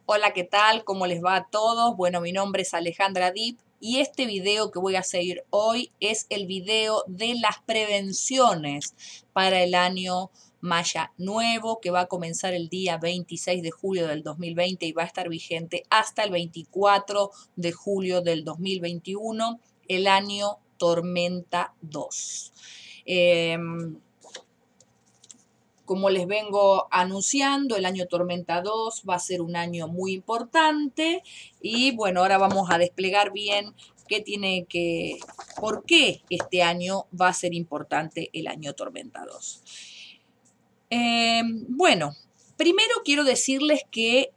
Hola, ¿qué tal? ¿Cómo les va a todos? Bueno, mi nombre es Alejandra Dip y este video que voy a seguir hoy es el video de las prevenciones para el año Maya nuevo, que va a comenzar el día 26 de julio del 2020 y va a estar vigente hasta el 24 de julio del 2021, el año Tormenta 2. Como les vengo anunciando, el año Tormenta 2 va a ser un año muy importante y bueno, ahora vamos a desplegar bien por qué este año va a ser importante el año Tormenta 2. Bueno, primero quiero decirles que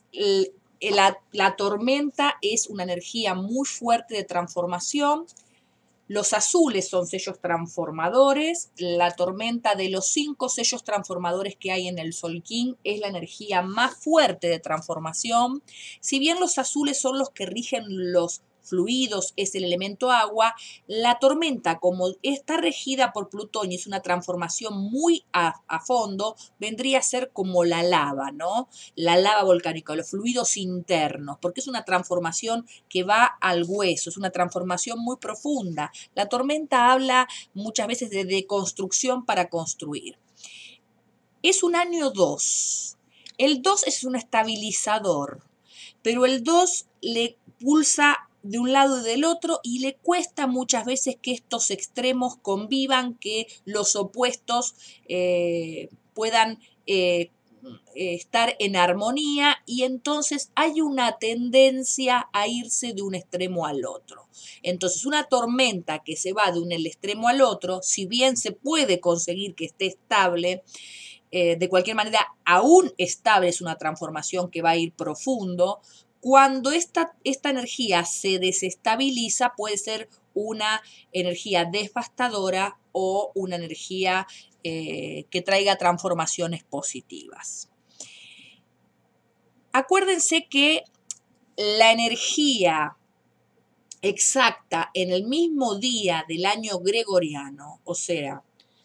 la tormenta es una energía muy fuerte de transformación. Los azules son sellos transformadores. La tormenta, de los 5 sellos transformadores que hay en el Solkin, es la energía más fuerte de transformación. Si bien los azules son los que rigen los fluidos, es el elemento agua, la tormenta, como está regida por Plutón y es una transformación muy a fondo, vendría a ser como la lava, ¿no? La lava volcánica, los fluidos internos, porque es una transformación que va al hueso, es una transformación muy profunda. La tormenta habla muchas veces de deconstrucción para construir. Es un año 2. El 2 es un estabilizador, pero el 2 le pulsa de un lado y del otro y le cuesta muchas veces que estos extremos convivan, que los opuestos puedan estar en armonía, y entonces hay una tendencia a irse de un extremo al otro. Entonces una tormenta que se va de un extremo al otro, si bien se puede conseguir que esté estable, de cualquier manera aún estable, es una transformación que va a ir profundo. Cuando esta energía se desestabiliza, puede ser una energía devastadora o una energía que traiga transformaciones positivas. Acuérdense que la energía exacta en el mismo día del año gregoriano, o sea,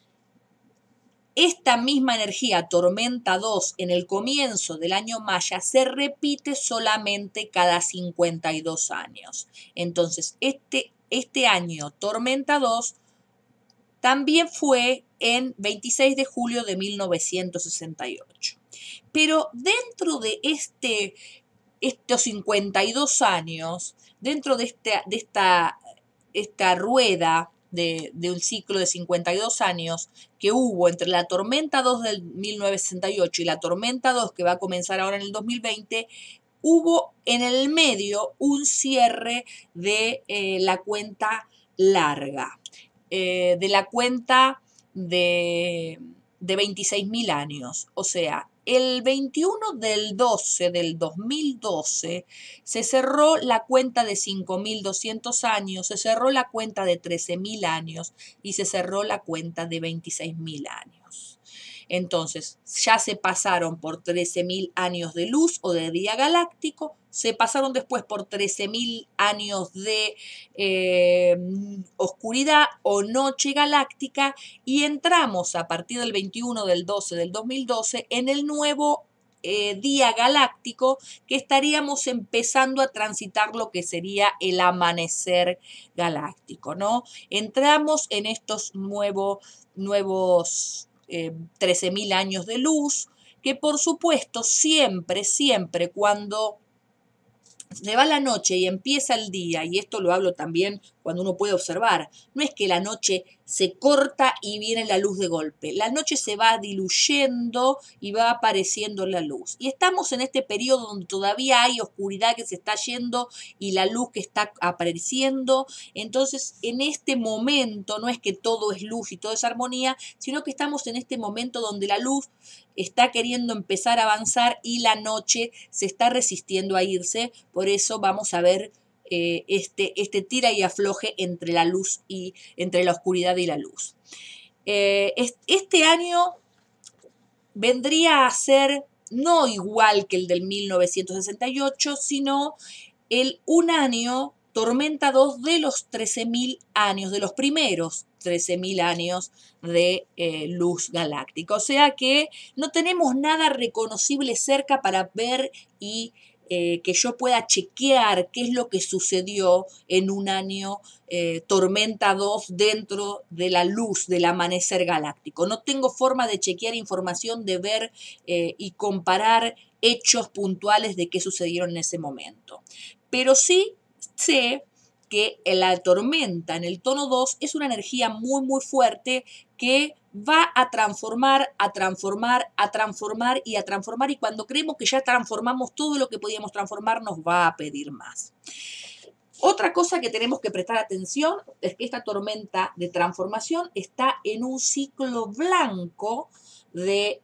esta misma energía, Tormenta 2, en el comienzo del año Maya, se repite solamente cada 52 años. Entonces, este año, Tormenta 2, también fue en 26 de julio de 1968. Pero dentro de estos 52 años, dentro de esta rueda de un ciclo de 52 años que hubo entre la Tormenta 2 del 1968 y la Tormenta 2 que va a comenzar ahora en el 2020, hubo en el medio un cierre de la cuenta larga, de la cuenta de 26.000 años. O sea, el 21 del 12 del 2012 se cerró la cuenta de 5.200 años, se cerró la cuenta de 13.000 años y se cerró la cuenta de 26.000 años. Entonces, ya se pasaron por 13.000 años de luz o de día galáctico, se pasaron después por 13.000 años de oscuridad o noche galáctica, y entramos a partir del 21 del 12 del 2012 en el nuevo día galáctico, que estaríamos empezando a transitar lo que sería el amanecer galáctico, ¿no? Entramos en estos nuevos 13.000 años de luz, que por supuesto siempre cuando se va la noche y empieza el día, y esto lo hablo también cuando uno puede observar, no es que la noche se corta y viene la luz de golpe, la noche se va diluyendo y va apareciendo la luz. Y estamos en este periodo donde todavía hay oscuridad que se está yendo y la luz que está apareciendo. Entonces, en este momento no es que todo es luz y todo es armonía, sino que estamos en este momento donde la luz está queriendo empezar a avanzar y la noche se está resistiendo a irse. Por eso vamos a ver este tira y afloje entre la luz y entre la oscuridad y la luz. Este año vendría a ser no igual que el del 1968, sino un año Tormenta 2 de los 13.000 años, de los primeros 13.000 años de luz galáctica. O sea que no tenemos nada reconocible cerca para ver y que yo pueda chequear qué es lo que sucedió en un año tormenta 2 dentro de la luz del amanecer galáctico. No tengo forma de chequear información, de ver y comparar hechos puntuales de qué sucedieron en ese momento. Pero sí sé que la tormenta en el tono 2 es una energía muy, muy fuerte que va a transformar, a transformar, a transformar y a transformar, y cuando creemos que ya transformamos todo lo que podíamos transformar, nos va a pedir más. Otra cosa que tenemos que prestar atención es que esta tormenta de transformación está en un ciclo blanco de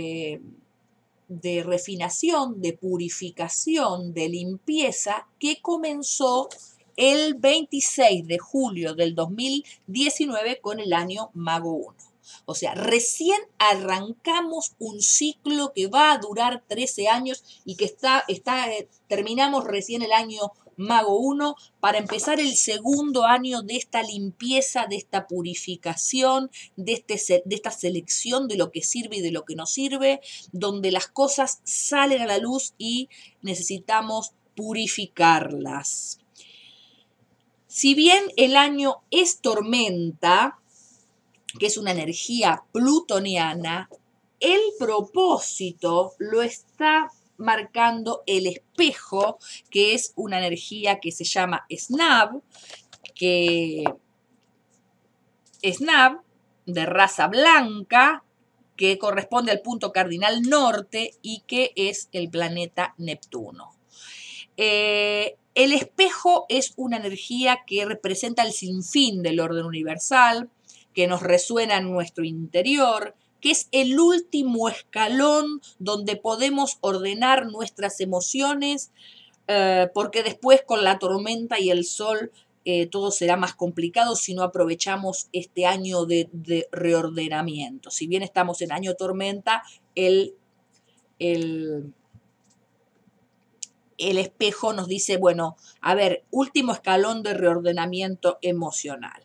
refinación, de purificación, de limpieza, que comenzó el 26 de julio del 2019 con el año Mago 1. O sea, recién arrancamos un ciclo que va a durar 13 años y que terminamos recién el año Mago 1 para empezar el segundo año de esta limpieza, de esta purificación, de esta selección de lo que sirve y de lo que no sirve, donde las cosas salen a la luz y necesitamos purificarlas. Si bien el año es tormenta, que es una energía plutoniana, el propósito lo está marcando el espejo, que es una energía que se llama SNAV, de raza blanca, que corresponde al punto cardinal norte y que es el planeta Neptuno. El espejo es una energía que representa el sinfín del orden universal, que nos resuena en nuestro interior, que es el último escalón donde podemos ordenar nuestras emociones, porque después con la tormenta y el sol todo será más complicado si no aprovechamos este año de reordenamiento. Si bien estamos en año tormenta, el espejo nos dice, bueno, a ver, último escalón de reordenamiento emocional.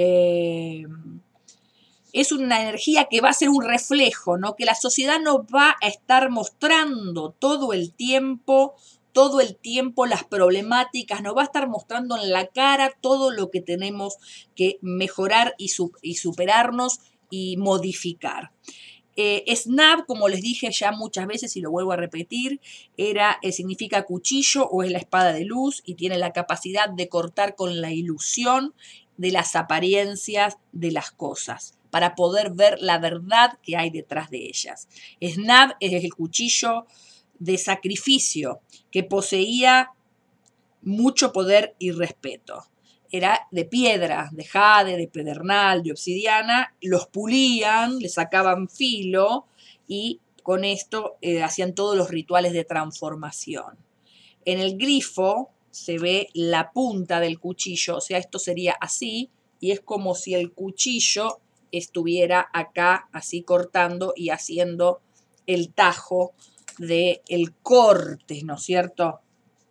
Es una energía que va a ser un reflejo, ¿no? Que la sociedad nos va a estar mostrando todo el tiempo las problemáticas, nos va a estar mostrando en la cara todo lo que tenemos que mejorar y superarnos y modificar. SNAV, como les dije ya muchas veces y lo vuelvo a repetir, significa cuchillo o es la espada de luz y tiene la capacidad de cortar con la ilusión de las apariencias de las cosas para poder ver la verdad que hay detrás de ellas. SNAV es el cuchillo de sacrificio que poseía mucho poder y respeto. Era de piedra, de jade, de pedernal, de obsidiana, los pulían, le sacaban filo y con esto hacían todos los rituales de transformación. En el grifo se ve la punta del cuchillo, o sea, esto sería así, y es como si el cuchillo estuviera acá, así cortando y haciendo el tajo del corte, ¿no es cierto?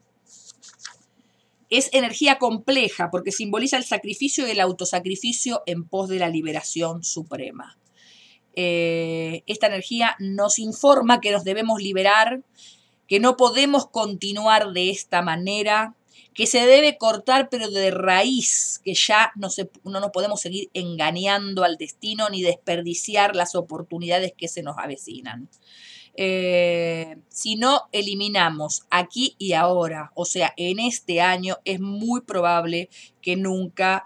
Es energía compleja porque simboliza el sacrificio y el autosacrificio en pos de la liberación suprema. Esta energía nos informa que nos debemos liberar, que no podemos continuar de esta manera, que se debe cortar pero de raíz, que ya no nos podemos seguir engañando al destino ni desperdiciar las oportunidades que se nos avecinan. Si no eliminamos aquí y ahora, o sea, en este año, es muy probable que nunca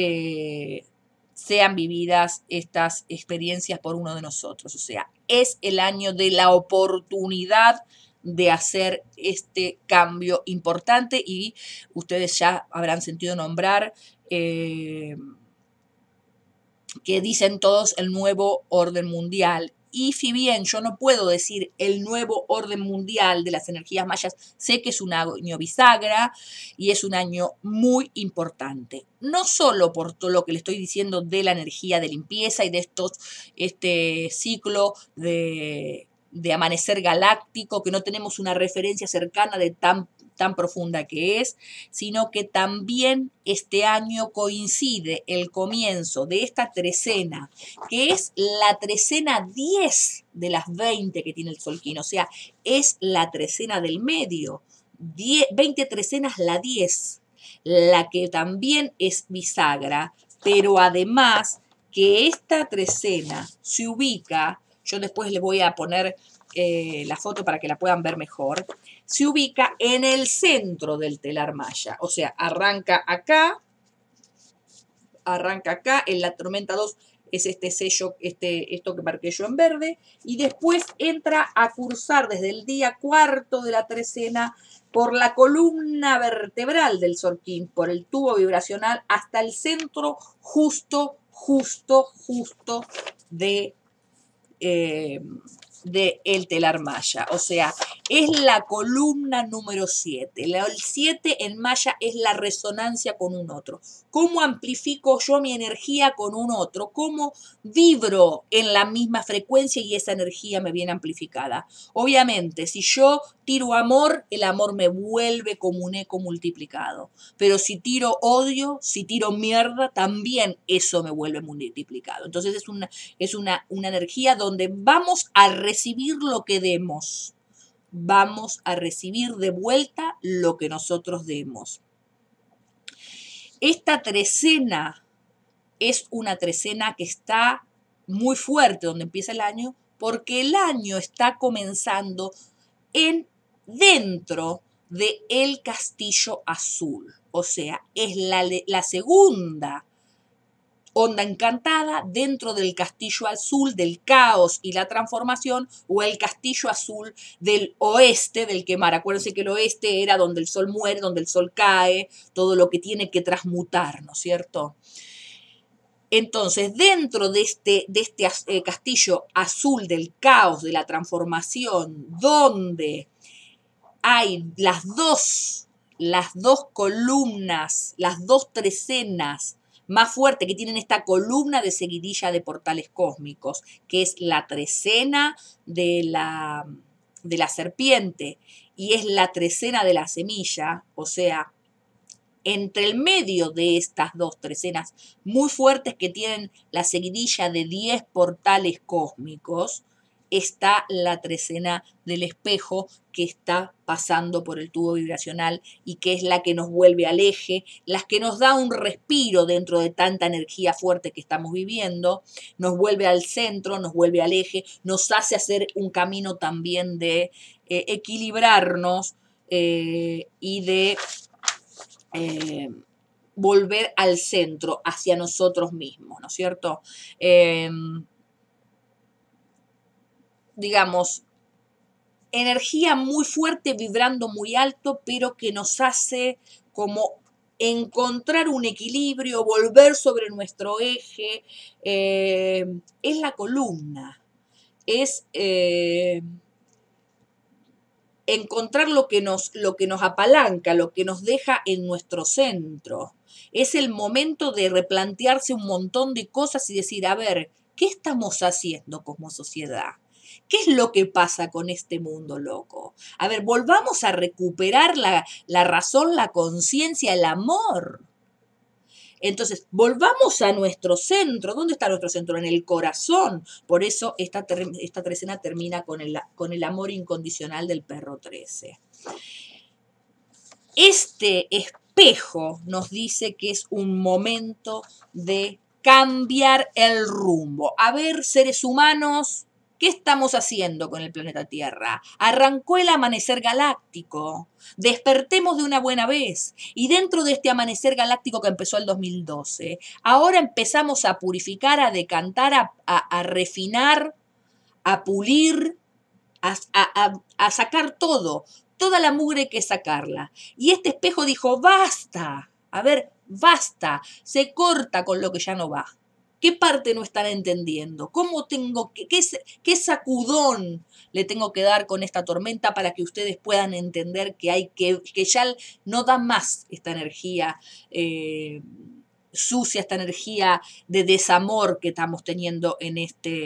sean vividas estas experiencias por uno de nosotros. O sea, es el año de la oportunidad de hacer este cambio importante y ustedes ya habrán sentido nombrar que dicen todos el nuevo orden mundial. Y si bien yo no puedo decir el nuevo orden mundial de las energías mayas, sé que es un año bisagra y es un año muy importante. No solo por todo lo que le estoy diciendo de la energía de limpieza y de este ciclo de amanecer galáctico, que no tenemos una referencia cercana de tan profunda que es, sino que también este año coincide el comienzo de esta trecena, que es la trecena 10 de las 20 que tiene el solquino, o sea, es la trecena del medio 20 trecenas la 10, la que también es bisagra, pero además que esta trecena se ubica, yo después le voy a poner la foto para que la puedan ver mejor, se ubica en el centro del telar maya, o sea, arranca acá, en la tormenta 2 es este sello, esto que marqué yo en verde, y después entra a cursar desde el día 4 de la trecena por la columna vertebral del Sorquín, por el tubo vibracional, hasta el centro justo de el telar maya. O sea, es la columna número 7. El 7 en maya es la resonancia con un otro. ¿Cómo amplifico yo mi energía con un otro? ¿Cómo vibro en la misma frecuencia y esa energía me viene amplificada? Obviamente, si yo tiro amor, el amor me vuelve como un eco multiplicado. Pero si tiro odio, si tiro mierda, también eso me vuelve multiplicado. Entonces es una energía donde vamos a recibir lo que demos. Vamos a recibir de vuelta lo que nosotros demos. Esta trecena es una trecena que está muy fuerte donde empieza el año, porque el año está comenzando dentro del castillo azul. O sea, es la segunda onda encantada dentro del castillo azul del caos y la transformación, o el castillo azul del oeste del quemar. Acuérdense que el oeste era donde el sol muere, donde el sol cae, todo lo que tiene que transmutar, ¿no es cierto? Entonces, dentro de este castillo azul del caos, de la transformación, donde hay las dos columnas, las dos trecenas más fuertes que tienen esta columna de seguidilla de portales cósmicos, que es la trecena de la serpiente y es la trecena de la semilla, o sea, entre el medio de estas dos trecenas muy fuertes que tienen la seguidilla de 10 portales cósmicos, está la trecena del espejo que está pasando por el tubo vibracional y que es la que nos vuelve al eje, la que nos da un respiro dentro de tanta energía fuerte que estamos viviendo, nos vuelve al centro, nos vuelve al eje, nos hace hacer un camino también de equilibrarnos y de volver al centro, hacia nosotros mismos, ¿no es cierto? Digamos, energía muy fuerte, vibrando muy alto, pero que nos hace como encontrar un equilibrio, volver sobre nuestro eje. Es la columna, es encontrar lo que nos apalanca, lo que nos deja en nuestro centro. Es el momento de replantearse un montón de cosas y decir, a ver, ¿qué estamos haciendo como sociedad? ¿Qué es lo que pasa con este mundo loco? A ver, volvamos a recuperar la razón, la conciencia, el amor. Entonces, volvamos a nuestro centro. ¿Dónde está nuestro centro? En el corazón. Por eso esta trecena termina con el amor incondicional del perro 13. Este espejo nos dice que es un momento de cambiar el rumbo. A ver, seres humanos, ¿qué estamos haciendo con el planeta Tierra? Arrancó el amanecer galáctico. Despertemos de una buena vez. Y dentro de este amanecer galáctico que empezó el 2012, ahora empezamos a purificar, a decantar, a refinar, a pulir, a sacar todo. Toda la mugre hay que sacarla. Y este espejo dijo, basta. A ver, basta. Se corta con lo que ya no va. ¿Qué parte no están entendiendo? ¿Cómo tengo qué sacudón le tengo que dar con esta tormenta para que ustedes puedan entender que ya no da más esta energía sucia, esta energía de desamor que estamos teniendo en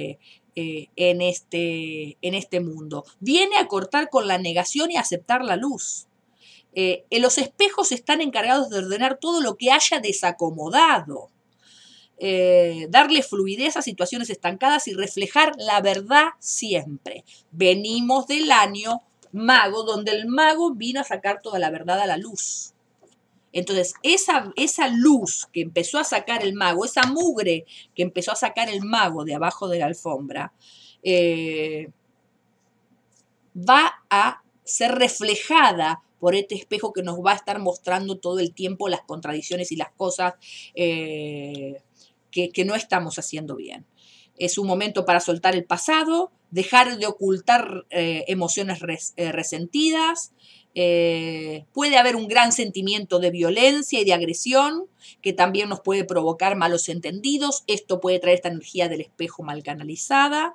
este mundo? Viene a cortar con la negación y a aceptar la luz. Los espejos están encargados de ordenar todo lo que haya desacomodado. Darle fluidez a situaciones estancadas y reflejar la verdad siempre. Venimos del año mago, donde el mago vino a sacar toda la verdad a la luz. Entonces, esa luz que empezó a sacar el mago, esa mugre que empezó a sacar el mago de abajo de la alfombra, va a ser reflejada por este espejo que nos va a estar mostrando todo el tiempo las contradicciones y las cosas que no estamos haciendo bien. Es un momento para soltar el pasado, dejar de ocultar emociones resentidas. Puede haber un gran sentimiento de violencia y de agresión que también nos puede provocar malos entendidos. Esto puede traer esta energía del espejo mal canalizada.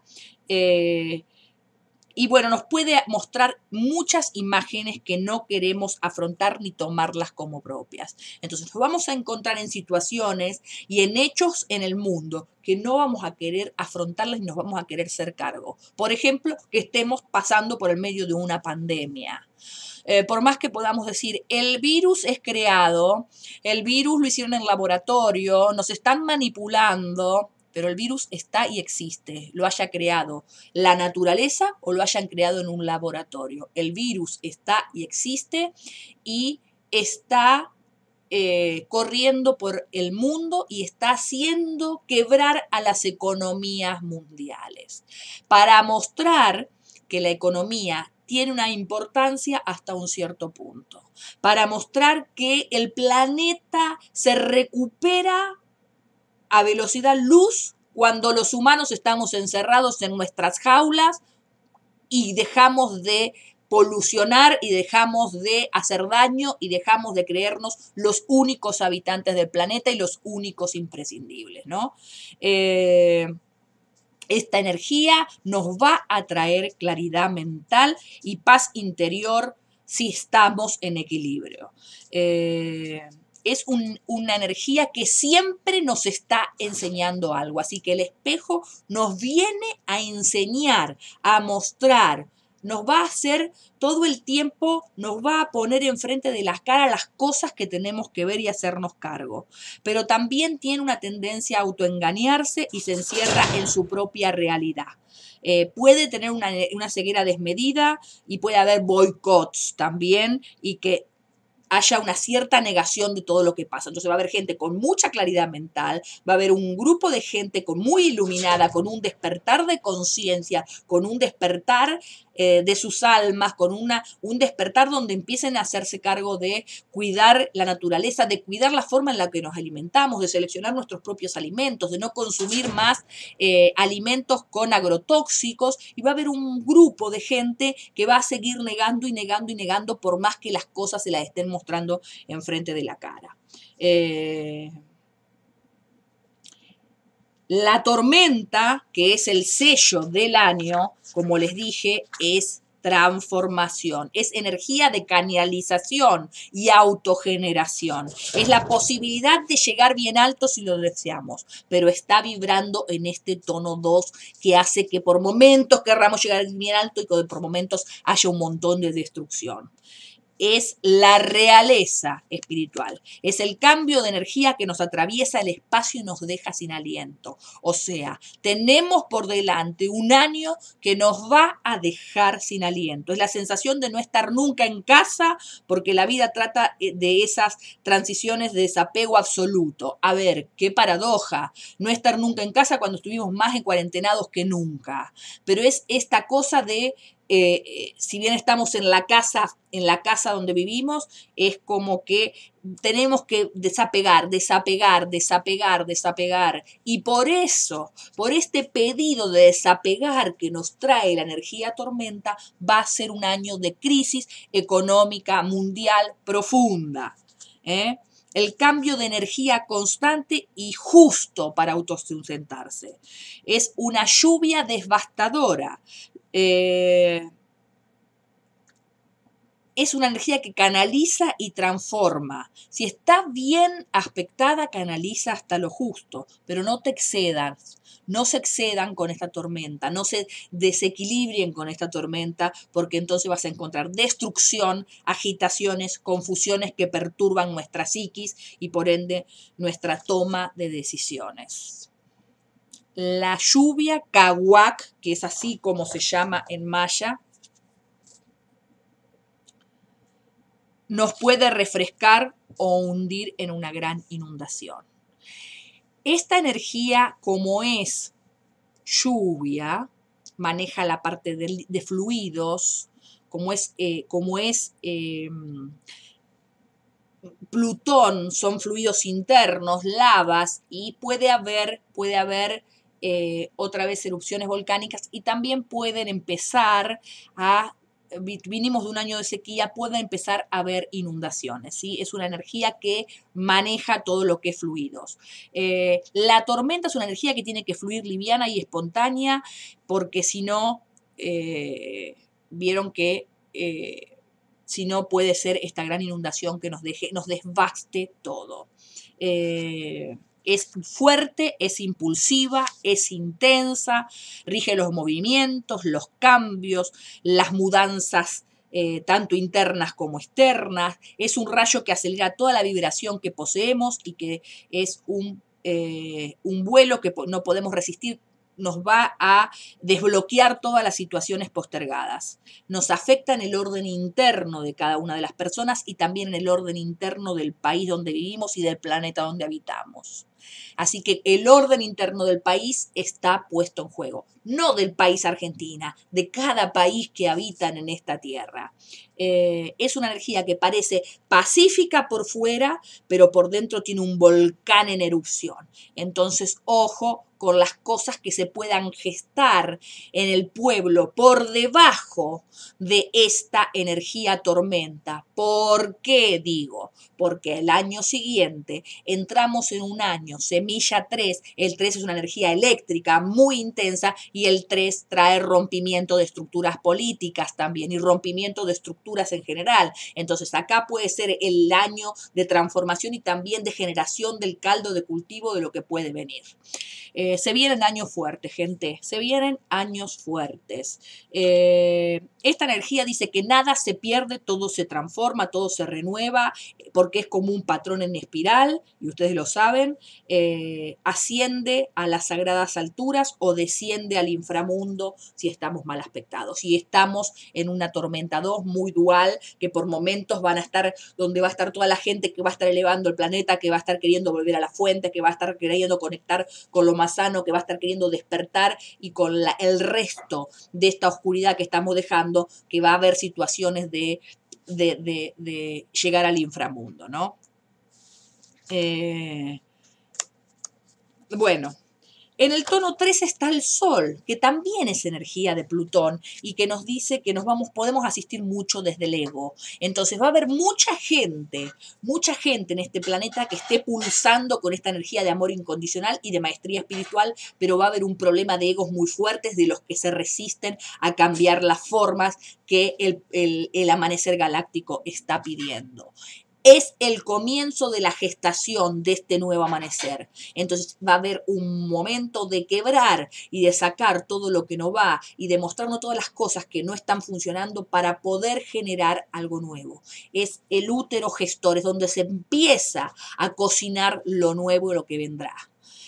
Y bueno, nos puede mostrar muchas imágenes que no queremos afrontar ni tomarlas como propias. Entonces nos vamos a encontrar en situaciones y en hechos en el mundo que no vamos a querer afrontarlas y nos vamos a querer hacer cargo. Por ejemplo, que estemos pasando por el medio de una pandemia. Por más que podamos decir, el virus es creado, el virus lo hicieron en laboratorio, nos están manipulando, pero el virus está y existe, lo haya creado la naturaleza o lo hayan creado en un laboratorio. El virus está y existe y está corriendo por el mundo y está haciendo quebrar a las economías mundiales. Para mostrar que la economía tiene una importancia hasta un cierto punto. Para mostrar que el planeta se recupera a velocidad luz cuando los humanos estamos encerrados en nuestras jaulas y dejamos de polucionar y dejamos de hacer daño y dejamos de creernos los únicos habitantes del planeta y los únicos imprescindibles, ¿no? Esta energía nos va a traer claridad mental y paz interior si estamos en equilibrio. Es una energía que siempre nos está enseñando algo. Así que el espejo nos viene a enseñar, a mostrar, nos va a hacer todo el tiempo, nos va a poner enfrente de las caras las cosas que tenemos que ver y hacernos cargo. Pero también tiene una tendencia a autoengañarse y se encierra en su propia realidad. Puede tener una ceguera desmedida y puede haber boicots también y que haya una cierta negación de todo lo que pasa. Entonces va a haber gente con mucha claridad mental, va a haber un grupo de gente muy iluminada, con un despertar de conciencia, con un despertar de sus almas, con un despertar donde empiecen a hacerse cargo de cuidar la naturaleza, de cuidar la forma en la que nos alimentamos, de seleccionar nuestros propios alimentos, de no consumir más alimentos con agrotóxicos, y va a haber un grupo de gente que va a seguir negando y negando y negando por más que las cosas se las estén mostrando enfrente de la cara. La tormenta, que es el sello del año, como les dije, es transformación, es energía de canalización y autogeneración. Es la posibilidad de llegar bien alto si lo deseamos, pero está vibrando en este tono 2 que hace que por momentos querramos llegar bien alto y que por momentos haya un montón de destrucción. Es la realeza espiritual, es el cambio de energía que nos atraviesa el espacio y nos deja sin aliento. O sea, tenemos por delante un año que nos va a dejar sin aliento. Es la sensación de no estar nunca en casa, porque la vida trata de esas transiciones de desapego absoluto. A ver, qué paradoja, no estar nunca en casa cuando estuvimos más en cuarentenados que nunca. Pero es esta cosa de si bien estamos en la casa donde vivimos, es como que tenemos que desapegar. Y por eso, por este pedido de desapegar que nos trae la energía tormenta, va a ser un año de crisis económica mundial profunda. El cambio de energía constante y justo para autosustentarse. Es una lluvia devastadora. Es una energía que canaliza y transforma. Si está bien aspectada, canaliza hasta lo justo, pero no te excedas, no se excedan con esta tormenta, no se desequilibren con esta tormenta, porque entonces vas a encontrar destrucción, agitaciones, confusiones que perturban nuestra psiquis y por ende nuestra toma de decisiones. La lluvia Cahuac, que es así como se llama en maya, nos puede refrescar o hundir en una gran inundación. Esta energía, como es lluvia, maneja la parte de fluidos, como es Plutón, son fluidos internos, lavas, y puede haber otra vez erupciones volcánicas, y también pueden empezar vinimos de un año de sequía, pueden empezar a haber inundaciones, ¿sí? Es una energía que maneja todo lo que es fluidos. La tormenta es una energía que tiene que fluir liviana y espontánea, porque si no, vieron que si no puede ser esta gran inundación que nos desbaste todo. Es fuerte, es impulsiva, es intensa, rige los movimientos, los cambios, las mudanzas tanto internas como externas. Es un rayo que acelera toda la vibración que poseemos y que es un vuelo que no podemos resistir. Nos va a desbloquear todas las situaciones postergadas. Nos afecta en el orden interno de cada una de las personas y también en el orden interno del país donde vivimos y del planeta donde habitamos. Así que el orden interno del país está puesto en juego, no del país Argentina, de cada país que habitan en esta tierra. Es una energía que parece pacífica por fuera, pero por dentro tiene un volcán en erupción. Entonces, ojo con las cosas que se puedan gestar en el pueblo por debajo de esta energía tormenta. ¿Por qué digo? Porque el año siguiente entramos en un año semilla 3, el 3 es una energía eléctrica muy intensa y el 3 trae rompimiento de estructuras políticas también y rompimiento de estructuras en general. Entonces acá puede ser el año de transformación y también de generación del caldo de cultivo de lo que puede venir. Se vienen años fuertes, gente, se vienen años fuertes. Esta energía dice que nada se pierde, todo se transforma, todo se renueva, porque es como un patrón en espiral, y ustedes lo saben, asciende a las sagradas alturas o desciende al inframundo si estamos mal aspectados. Y estamos en una tormenta 2 muy dual, que por momentos van a estar, donde va a estar toda la gente que va a estar elevando el planeta, que va a estar queriendo volver a la fuente, que va a estar queriendo conectar con lo más sano, que va a estar queriendo despertar, y con el resto de esta oscuridad que estamos dejando, que va a haber situaciones de llegar al inframundo, ¿no? Bueno, en el tono 3 está el Sol, que también es energía de Plutón y que nos dice que podemos asistir mucho desde el ego. Entonces va a haber mucha gente en este planeta que esté pulsando con esta energía de amor incondicional y de maestría espiritual, pero va a haber un problema de egos muy fuertes de los que se resisten a cambiar las formas que el amanecer galáctico está pidiendo. Es el comienzo de la gestación de este nuevo amanecer. Entonces va a haber un momento de quebrar y de sacar todo lo que no va y de mostrarnos todas las cosas que no están funcionando para poder generar algo nuevo. Es el útero gestor, es donde se empieza a cocinar lo nuevo y lo que vendrá.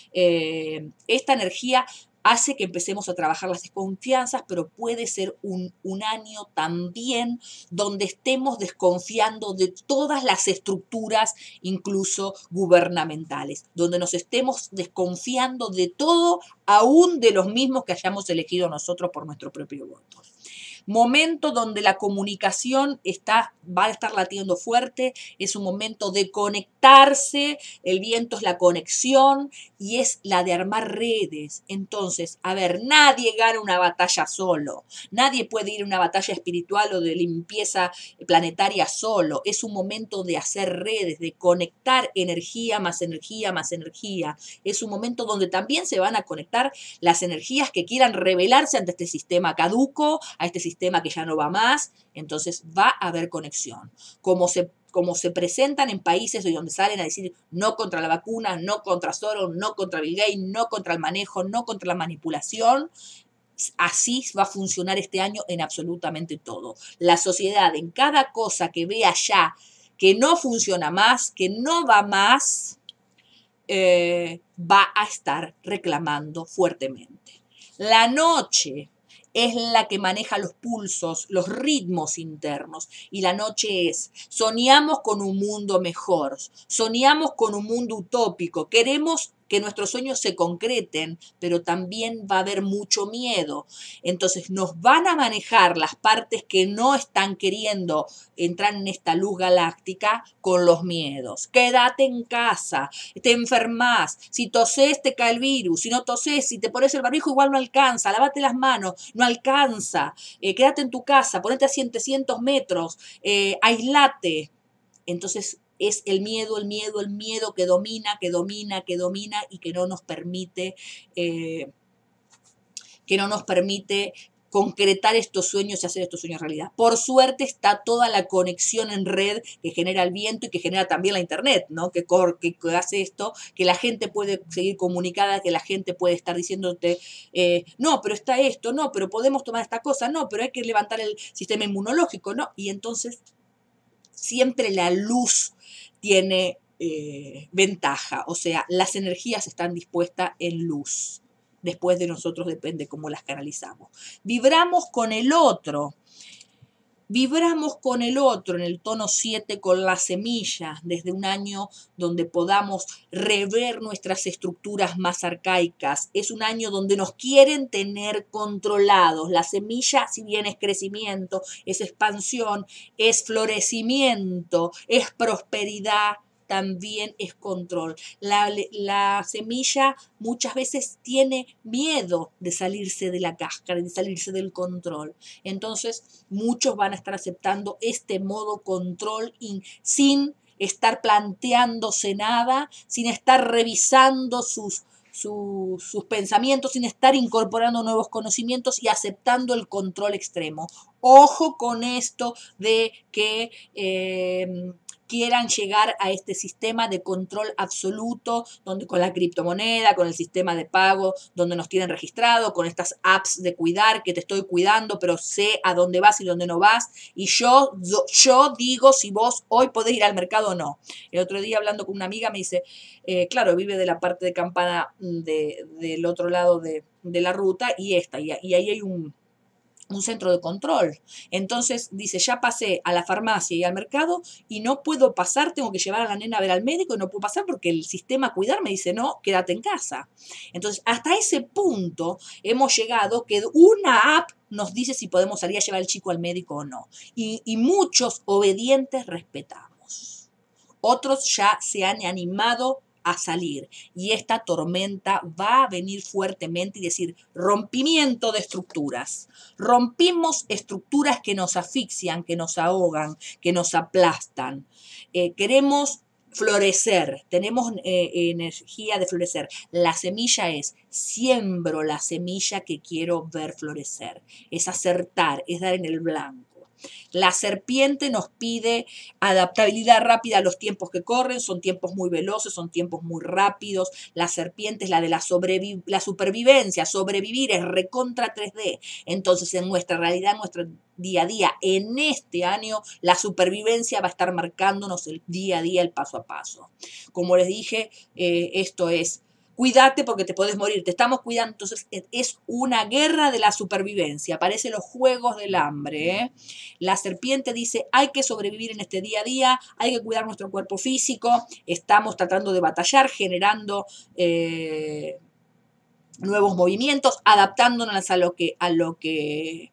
Esta energía hace que empecemos a trabajar las desconfianzas, pero puede ser un año también donde estemos desconfiando de todas las estructuras, incluso gubernamentales, donde nos estemos desconfiando de todo, aún de los mismos que hayamos elegido nosotros por nuestro propio voto. Momento donde la comunicación va a estar latiendo fuerte, es un momento de conectarse, el viento es la conexión y es la de armar redes. Entonces, a ver, nadie gana una batalla solo, nadie puede ir a una batalla espiritual o de limpieza planetaria solo, es un momento de hacer redes, de conectar energía más energía más energía, es un momento donde también se van a conectar las energías que quieran rebelarse ante este sistema caduco, a este sistema que ya no va más. Entonces va a haber conexión. Como se presentan en países donde salen a decir no contra la vacuna, no contra Soros, no contra Bill Gates, no contra el manejo, no contra la manipulación, así va a funcionar este año en absolutamente todo. La sociedad, en cada cosa que vea ya que no funciona más, que no va más, va a estar reclamando fuertemente. La noche es la que maneja los pulsos, los ritmos internos. Y la noche es, soñamos con un mundo mejor, soñamos con un mundo utópico, queremos que nuestros sueños se concreten, pero también va a haber mucho miedo. Entonces nos van a manejar las partes que no están queriendo entrar en esta luz galáctica con los miedos. Quédate en casa, te enfermas, si toses te cae el virus, si no toses, si te pones el barbijo igual no alcanza, lávate las manos, no alcanza, quédate en tu casa, ponete a 700 metros, aislate. Entonces es el miedo, el miedo, el miedo que domina, que domina, que domina y que no nos permite, concretar estos sueños y hacer estos sueños realidad. Por suerte está toda la conexión en red que genera el viento y que genera también la internet, ¿no? Que hace esto, que la gente puede seguir comunicada, que la gente puede estar diciéndote, no, pero está esto, no, pero podemos tomar esta cosa, no, pero hay que levantar el sistema inmunológico, ¿no? Y entonces siempre la luz tiene ventaja, o sea, las energías están dispuestas en luz. Después de nosotros depende cómo las canalizamos. Vibramos con el otro en el tono 7 con la semilla, desde un año donde podamos rever nuestras estructuras más arcaicas. Es un año donde nos quieren tener controlados. La semilla, si bien es crecimiento, es expansión, es florecimiento, es prosperidad, también es control. La semilla muchas veces tiene miedo de salirse de la cáscara, de salirse del control. Entonces, muchos van a estar aceptando este modo control sin estar planteándose nada, sin estar revisando sus pensamientos, sin estar incorporando nuevos conocimientos y aceptando el control extremo. Ojo con esto de que quieran llegar a este sistema de control absoluto, donde con la criptomoneda, con el sistema de pago, donde nos tienen registrado, con estas apps de cuidar, que te estoy cuidando, pero sé a dónde vas y dónde no vas, y yo digo si vos hoy podés ir al mercado o no. El otro día hablando con una amiga me dice, claro, vive de la parte de Campana del otro lado de la ruta y ahí hay un centro de control. Entonces dice, ya pasé a la farmacia y al mercado y no puedo pasar, tengo que llevar a la nena a ver al médico y no puedo pasar porque el sistema cuidar me dice, no, quédate en casa. Entonces, hasta ese punto hemos llegado que una app nos dice si podemos salir a llevar al chico al médico o no. Y muchos obedientes respetamos. Otros ya se han animado a salir y esta tormenta va a venir fuertemente y decir rompimiento de estructuras. Rompimos estructuras que nos asfixian, que nos ahogan, que nos aplastan. Queremos florecer, tenemos energía de florecer. La semilla es, siembro la semilla que quiero ver florecer. Es acertar, es dar en el blanco. La serpiente nos pide adaptabilidad rápida a los tiempos que corren, son tiempos muy veloces, son tiempos muy rápidos. La serpiente es la de la supervivencia, sobrevivir es recontra 3D. Entonces, en nuestra realidad, en nuestro día a día, en este año, la supervivencia va a estar marcándonos el día a día, el paso a paso. Como les dije, esto es cuídate porque te podés morir, te estamos cuidando. Entonces es una guerra de la supervivencia, aparecen los juegos del hambre, ¿eh? La serpiente dice, hay que sobrevivir en este día a día, hay que cuidar nuestro cuerpo físico, estamos tratando de batallar, generando nuevos movimientos, adaptándonos a lo que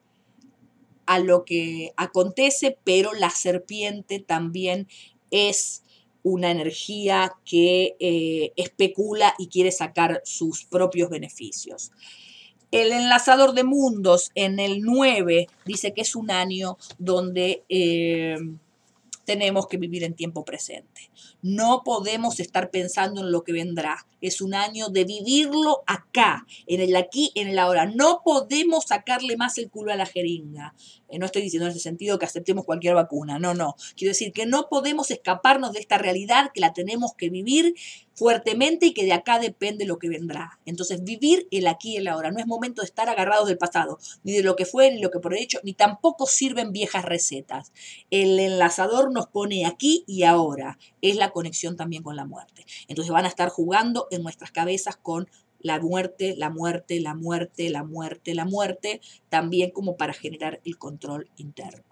acontece, pero la serpiente también es una energía que especula y quiere sacar sus propios beneficios. El enlazador de mundos en el 9 dice que es un año donde tenemos que vivir en tiempo presente. No podemos estar pensando en lo que vendrá. Es un año de vivirlo acá, en el aquí, en el ahora. No podemos sacarle más el culo a la jeringa. No estoy diciendo en ese sentido que aceptemos cualquier vacuna. No, no. Quiero decir que no podemos escaparnos de esta realidad, que la tenemos que vivir fuertemente y que de acá depende lo que vendrá. Entonces, vivir el aquí y el ahora. No es momento de estar agarrados del pasado, ni de lo que fue, ni lo que por hecho, ni tampoco sirven viejas recetas. El enlazador nos pone aquí y ahora. Es la conexión también con la muerte. Entonces van a estar jugando en nuestras cabezas con la muerte, la muerte, la muerte, la muerte, la muerte, también como para generar el control interno.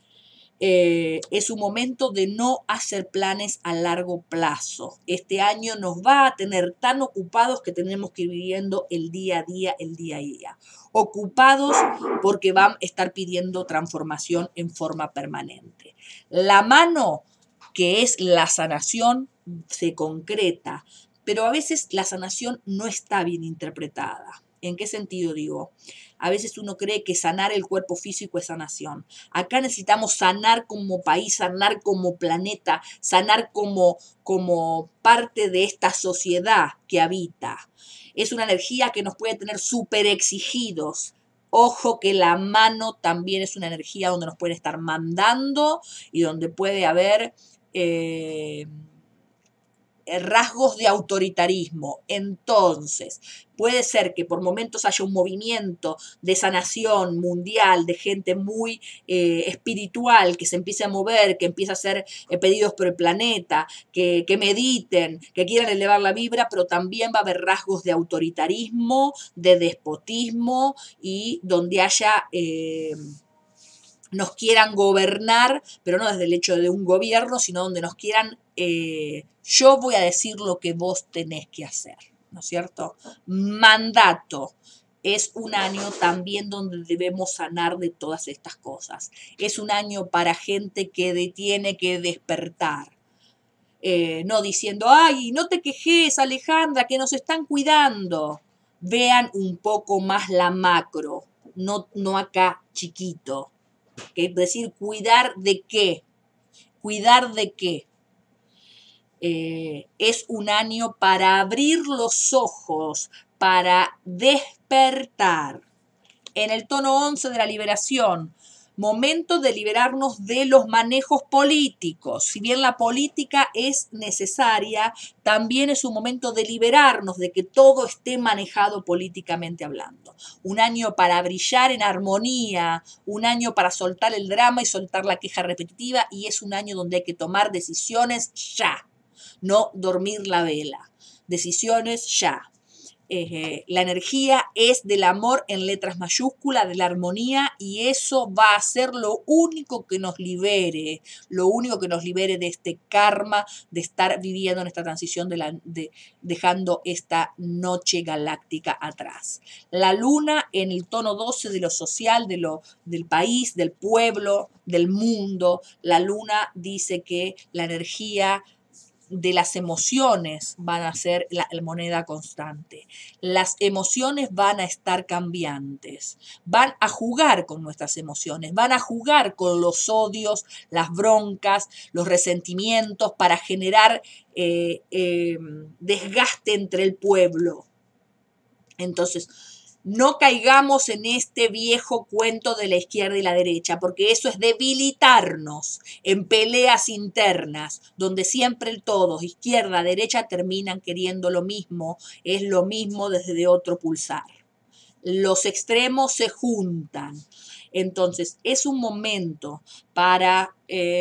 Es un momento de no hacer planes a largo plazo. Este año nos va a tener tan ocupados que tenemos que ir viviendo el día a día, el día a día. Ocupados porque van a estar pidiendo transformación en forma permanente. La mano, que es la sanación, se concreta, pero a veces la sanación no está bien interpretada. ¿En qué sentido digo? A veces uno cree que sanar el cuerpo físico es sanación. Acá necesitamos sanar como país, sanar como planeta, sanar como parte de esta sociedad que habita. Es una energía que nos puede tener súper exigidos. Ojo que la mano también es una energía donde nos pueden estar mandando y donde puede haber rasgos de autoritarismo. Entonces, puede ser que por momentos haya un movimiento de sanación mundial, de gente muy espiritual, que se empiece a mover, que empiece a hacer pedidos por el planeta, que mediten, que quieran elevar la vibra, pero también va a haber rasgos de autoritarismo, de despotismo y donde haya nos quieran gobernar, pero no desde el hecho de un gobierno, sino donde nos quieran, yo voy a decir lo que vos tenés que hacer, ¿no es cierto? Mandato. Es un año también donde debemos sanar de todas estas cosas. Es un año para gente que tiene que despertar. No diciendo, ay, no te quejes, Alejandra, que nos están cuidando. Vean un poco más la macro, no acá chiquito. Es decir, ¿cuidar de qué? ¿Cuidar de qué? Es un año para abrir los ojos, para despertar. En el tono 11 de la liberación, momento de liberarnos de los manejos políticos. Si bien la política es necesaria, también es un momento de liberarnos de que todo esté manejado políticamente hablando. Un año para brillar en armonía, un año para soltar el drama y soltar la queja repetitiva, y es un año donde hay que tomar decisiones ya, no dormir la vela. Decisiones ya. La energía es del amor en letras mayúsculas, de la armonía, y eso va a ser lo único que nos libere de este karma, de estar viviendo en esta transición, dejando esta noche galáctica atrás. La luna en el tono 12 de lo social, del país, del pueblo, del mundo. La luna dice que la energía de las emociones van a ser la moneda constante. Las emociones van a estar cambiantes, van a jugar con nuestras emociones, van a jugar con los odios, las broncas, los resentimientos para generar desgaste entre el pueblo. Entonces, no caigamos en este viejo cuento de la izquierda y la derecha, porque eso es debilitarnos en peleas internas, donde siempre todos, izquierda, derecha, terminan queriendo lo mismo, es lo mismo desde otro pulsar. Los extremos se juntan. Entonces, es un momento para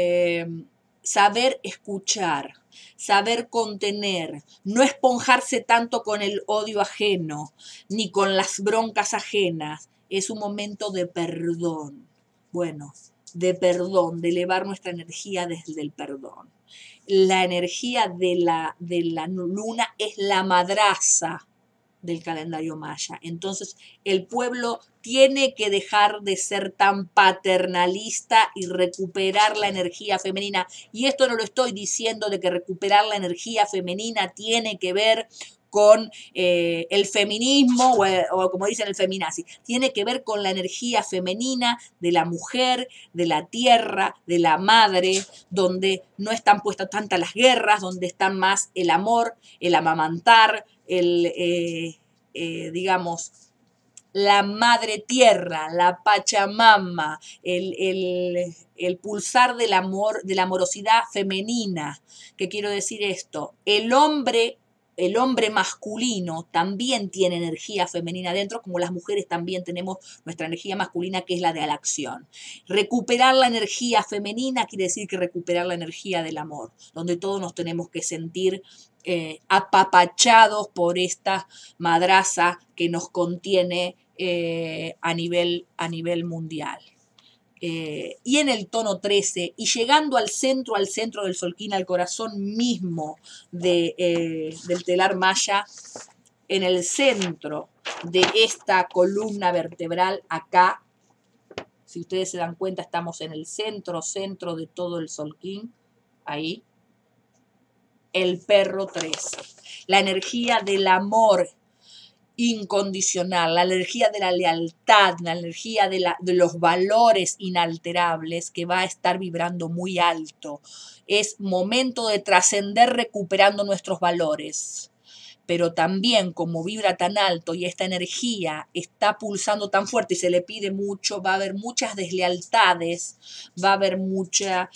saber escuchar, saber contener, no esponjarse tanto con el odio ajeno, ni con las broncas ajenas. Es un momento de perdón. Bueno, de perdón, de elevar nuestra energía desde el perdón. La energía de la luna es la madraza del calendario maya. Entonces, el pueblo tiene que dejar de ser tan paternalista y recuperar la energía femenina. Y esto no lo estoy diciendo de que recuperar la energía femenina tiene que ver con el feminismo o como dicen el feminazi, tiene que ver con la energía femenina de la mujer, de la tierra, de la madre, donde no están puestas tantas las guerras, donde están más el amor, el amamantar, digamos, la madre tierra, la Pachamama, el pulsar del amor, de la amorosidad femenina. ¿Qué quiero decir esto? El hombre masculino también tiene energía femenina dentro, como las mujeres también tenemos nuestra energía masculina, que es la de la acción. Recuperar la energía femenina quiere decir que recuperar la energía del amor, donde todos nos tenemos que sentir apapachados por esta madraza que nos contiene a nivel mundial. Y en el tono 13, y llegando al centro del Solquín, al corazón mismo del telar maya, en el centro de esta columna vertebral, acá, si ustedes se dan cuenta, estamos en el centro de todo el Solquín, ahí, el perro 13, la energía del amor incondicional, la energía de la lealtad, la energía de los valores inalterables que va a estar vibrando muy alto. Es momento de trascender recuperando nuestros valores. Pero también como vibra tan alto y esta energía está pulsando tan fuerte y se le pide mucho, va a haber muchas deslealtades, va a haber mucha,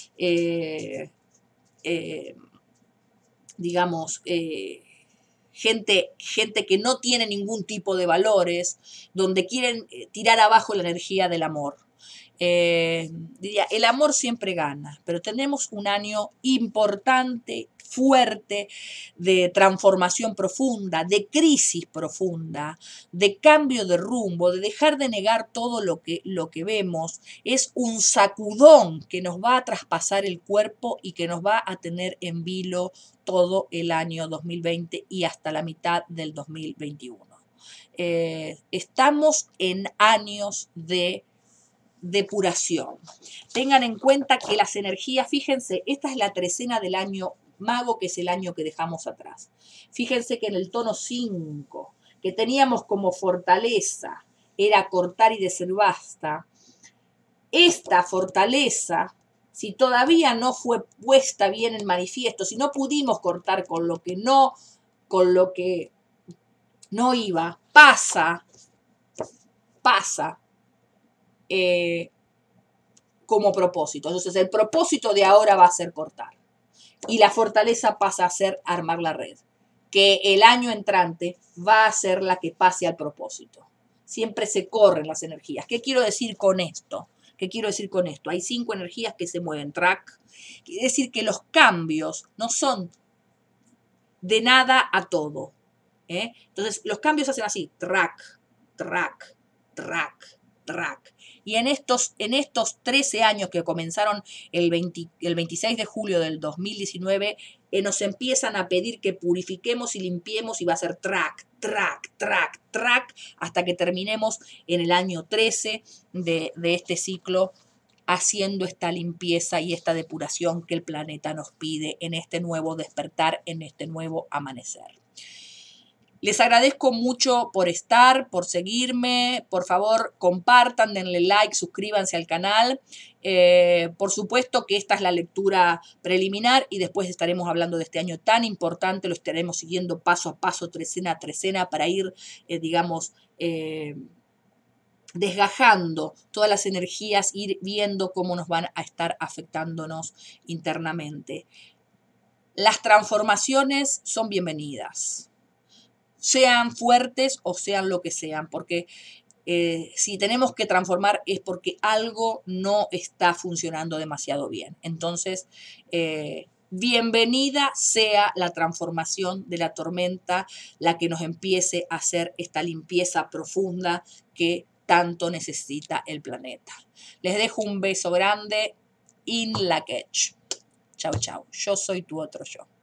digamos, gente que no tiene ningún tipo de valores, donde quieren tirar abajo la energía del amor. Diría, el amor siempre gana, pero tenemos un año importante, fuerte, de transformación profunda, de crisis profunda, de cambio de rumbo, de dejar de negar todo lo que vemos. Es un sacudón que nos va a traspasar el cuerpo y que nos va a tener en vilo todo el año 2020 y hasta la mitad del 2021. Estamos en años de depuración. Tengan en cuenta que las energías, fíjense, esta es la trecena del año mago, que es el año que dejamos atrás. Fíjense que en el tono 5, que teníamos como fortaleza, era cortar y decir basta. Esta fortaleza, si todavía no fue puesta bien en manifiesto, si no pudimos cortar con lo que no iba, pasa como propósito. Entonces el propósito de ahora va a ser cortar y la fortaleza pasa a ser armar la red, que el año entrante va a ser la que pase al propósito. Siempre se corren las energías. ¿Qué quiero decir con esto? ¿Qué quiero decir con esto? Hay 5 energías que se mueven. Track. Quiere decir que los cambios no son de nada a todo. Entonces, los cambios hacen así. Track, track, track, track. Y en estos 13 años que comenzaron el 26 de julio del 2019, nos empiezan a pedir que purifiquemos y limpiemos y va a ser track, track, track, track, hasta que terminemos en el año 13 de este ciclo, haciendo esta limpieza y esta depuración que el planeta nos pide en este nuevo despertar, en este nuevo amanecer. Les agradezco mucho por estar, por seguirme. Por favor, compartan, denle like, suscríbanse al canal. Por supuesto que esta es la lectura preliminar y después estaremos hablando de este año tan importante. Lo estaremos siguiendo paso a paso, trecena a trecena, para ir, desgajando todas las energías, ir viendo cómo nos van a estar afectándonos internamente. Las transformaciones son bienvenidas, sean fuertes o sean lo que sean, porque si tenemos que transformar es porque algo no está funcionando demasiado bien. Entonces, bienvenida sea la transformación de la tormenta, la que nos empiece a hacer esta limpieza profunda que tanto necesita el planeta. Les dejo un beso grande. In la Ketch. Chau, chau. Yo soy tu otro yo.